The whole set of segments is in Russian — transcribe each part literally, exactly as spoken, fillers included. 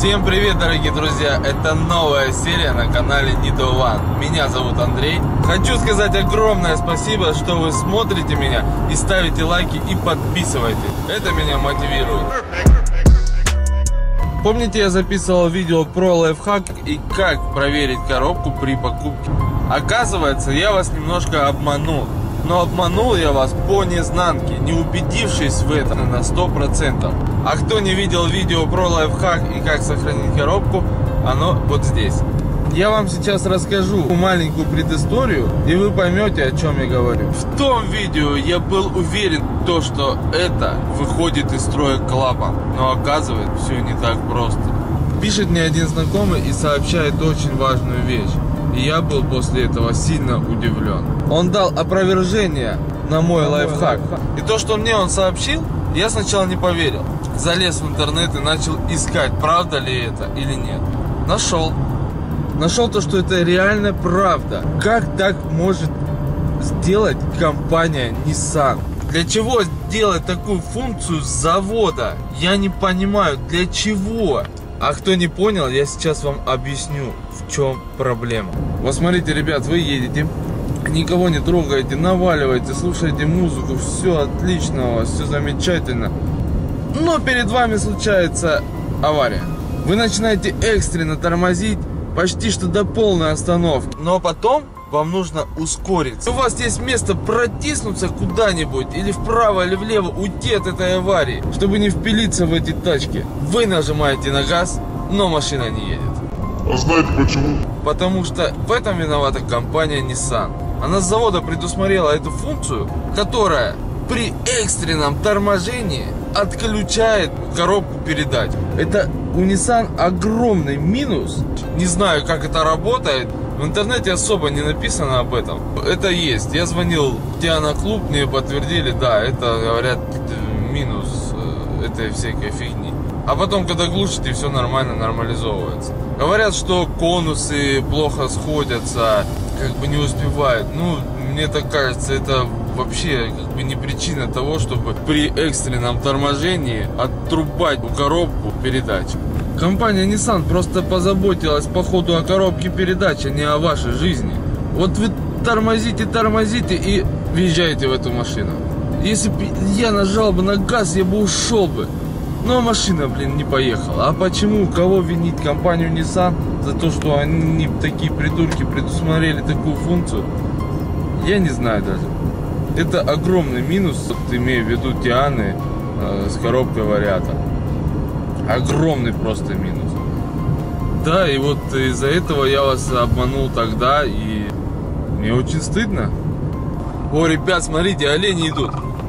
Всем привет, дорогие друзья! Это новая серия на канале Nido One. Меня зовут Андрей. Хочу сказать огромное спасибо, что вы смотрите меня и ставите лайки и подписывайтесь. Это меня мотивирует. Помните, я записывал видео про лайфхак и как проверить коробку при покупке? Оказывается, я вас немножко обманул. Но обманул я вас по незнанке, не убедившись в этом на сто процентов. А кто не видел видео про лайфхак и как сохранить коробку, оно вот здесь. Я вам сейчас расскажу маленькую предысторию, и вы поймете, о чем я говорю. В том видео я был уверен, то, что это выходит из строя клапан. Но оказывается, все не так просто. Пишет мне один знакомый и сообщает очень важную вещь. И я был после этого сильно удивлен. Он дал опровержение на мой лайфхак. И то, что мне он сообщил, я сначала не поверил. Залез в интернет и начал искать, правда ли это или нет. Нашел. Нашел то, что это реально правда. Как так может сделать компания Nissan? Для чего делать такую функцию с завода? Я не понимаю, для чего? А кто не понял, я сейчас вам объясню, в чем проблема. Вот смотрите, ребят, вы едете, никого не трогаете, наваливаете, слушаете музыку, все отлично у вас, все замечательно. Но перед вами случается авария. Вы начинаете экстренно тормозить, почти что до полной остановки. Но потом вам нужно ускориться. У вас есть место протиснуться куда-нибудь, или вправо, или влево, уйти от этой аварии, чтобы не впилиться в эти тачки. Вы нажимаете на газ, но машина не едет. А знаете почему? Потому что в этом виновата компания Nissan. Она с завода предусмотрела эту функцию, которая при экстренном торможении отключает коробку передач. Это у Nissan огромный минус. Не знаю, как это работает. В интернете особо не написано об этом. Это есть. Я звонил в Диана-клуб, мне подтвердили, да, это, говорят, минус этой всякой фигни. А потом, когда глушите, все нормально, нормализовывается. Говорят, что конусы плохо сходятся, как бы не успевают. Ну, мне так кажется, это вообще как бы не причина того, чтобы при экстренном торможении отрубать коробку передач. Компания Nissan просто позаботилась по ходу о коробке передач, а не о вашей жизни. Вот вы тормозите, тормозите и въезжаете в эту машину. Если бы я нажал бы на газ, я бы ушел бы. Но машина, блин, не поехала. А почему? Кого винить? Компанию Nissan за то, что они такие придурки предусмотрели такую функцию? Я не знаю даже. Это огромный минус, вот, имею в виду Дианы э, с коробкой вариатор. Огромный просто минус. Да, и вот из-за этого я вас обманул тогда, и мне очень стыдно. О, ребят, смотрите, олени идут.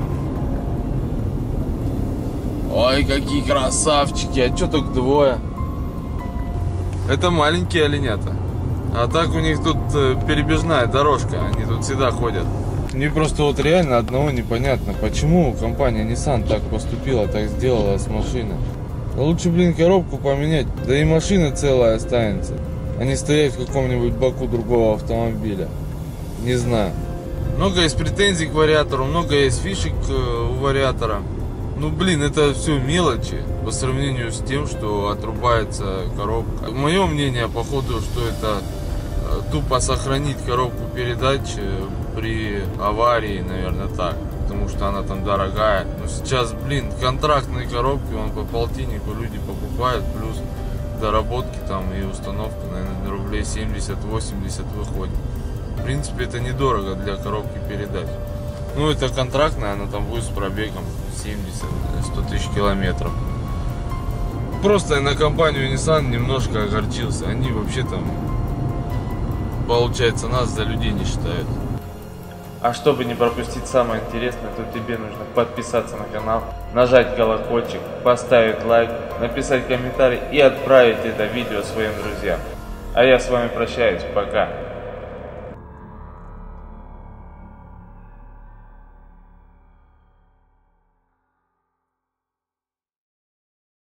Ой, какие красавчики, а что только двое? Это маленькие оленята. А так у них тут перебежная дорожка, они тут всегда ходят. Мне просто вот реально одного непонятно, почему компания Nissan так поступила, так сделала с машиной. Лучше, блин, коробку поменять, да и машина целая останется, а не стоять в каком-нибудь боку другого автомобиля. Не знаю. Много есть претензий к вариатору, много есть фишек у вариатора. Ну, блин, это все мелочи по сравнению с тем, что отрубается коробка. Мое мнение, походу, что это тупо сохранить коробку передач при аварии, наверное, так. Потому что она там дорогая. Но сейчас, блин, контрактные коробки, вон по полтиннику люди покупают, плюс доработки там и установка, наверное, рублей семьдесят-восемьдесят выходит. В принципе, это недорого для коробки передач. Ну, это контрактная, она там будет с пробегом семьдесят-сто тысяч километров. Просто я на компанию Nissan немножко огорчился. Они вообще там, получается, нас за людей не считают. А чтобы не пропустить самое интересное, то тебе нужно подписаться на канал, нажать колокольчик, поставить лайк, написать комментарий и отправить это видео своим друзьям. А я с вами прощаюсь, пока.